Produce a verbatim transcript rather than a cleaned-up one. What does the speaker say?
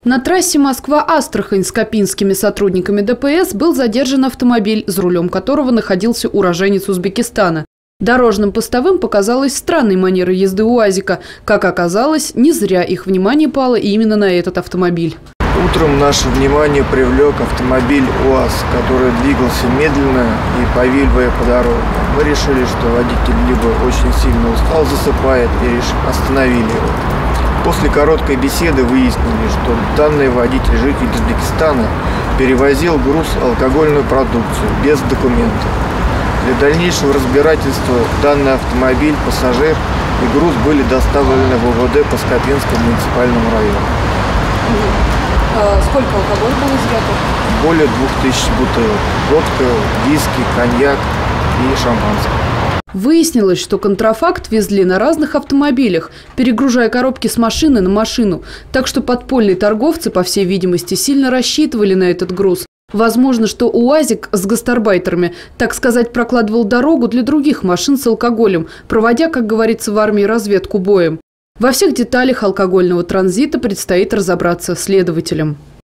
На трассе Москва-Астрахань с копинскими сотрудниками Дэ Пэ Эс был задержан автомобиль, за рулем которого находился уроженец Узбекистана. Дорожным постовым показалась странной манера езды УАЗика. Как оказалось, не зря их внимание пало именно на этот автомобиль. Утром наше внимание привлек автомобиль УАЗ, который двигался медленно и повиливая по дороге. Мы решили, что водитель либо очень сильно устал, засыпает, и остановили его. После короткой беседы выяснили, что данный водитель, житель Узбекистана, перевозил груз алкогольную продукцию без документов. Для дальнейшего разбирательства данный автомобиль, пассажир и груз были доставлены в О В Дэ по Скопинскому муниципальному району. Сколько алкоголя было изъято? Более двух тысяч бутылок. Водка, виски, коньяк и шампанское. Выяснилось, что контрафакт везли на разных автомобилях, перегружая коробки с машины на машину. Так что подпольные торговцы, по всей видимости, сильно рассчитывали на этот груз. Возможно, что УАЗик с гастарбайтерами, так сказать, прокладывал дорогу для других машин с алкоголем, проводя, как говорится в армии, разведку боем. Во всех деталях алкогольного транзита предстоит разобраться следователям.